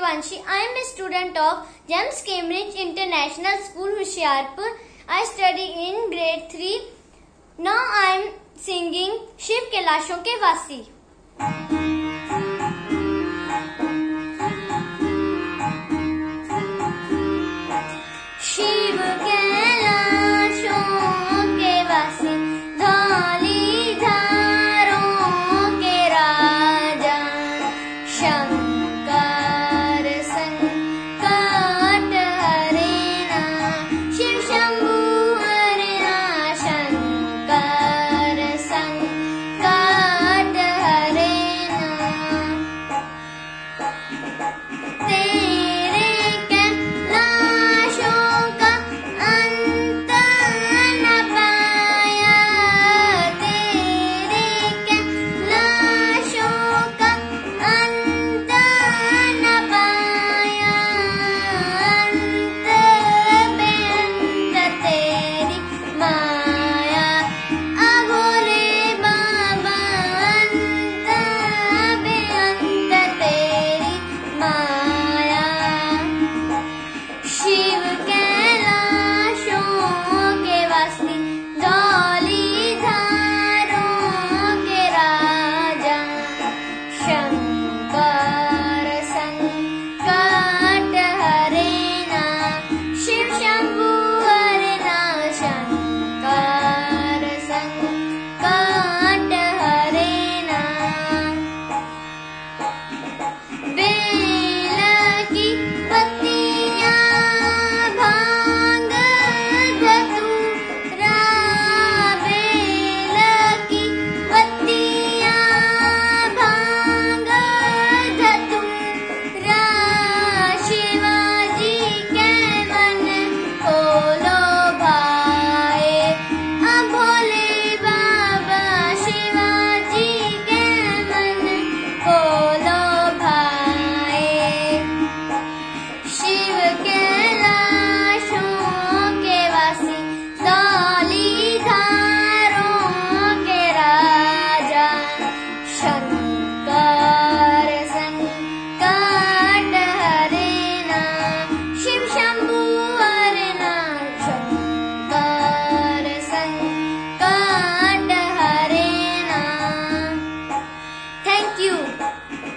Shivanshi. I am a student of GEMS Cambridge International School, Hoshiarpur. I study in grade 3. Now I am singing Shiv कैलाशों के वासी. शिव कैलाशों के वासी, धौली धारों के राजा, शंकर संकट हरेना, शिव शंभु हरेना, शंकर संकट हरेना. तेरे कैलाशों का अंत न पाया, तेरे कैलाशों का अंत न पाया, अंत बेअंत तेरी माया, अभोले बाबा अंत बेअंत तेरी माया. शिव कैलाशों के वासी, धौली धारों के राजा, शंकर संकट हरेना, शिव शंभु हरेना, शंकर संकट हरेना. बेल की पत्तियां, भांग धतूरा, बेल की पत्तियां, भांग धतूरा, शिवाजी के मन को लोभाए, भोले बाबा शिवाजी के मन को लोभाए. शिव कैलाशों के वासी, धौली धारों के राजा, शंकर संकट हरेना, शिव शंभु हरेना, शंकर संकट हरेना. Thank you.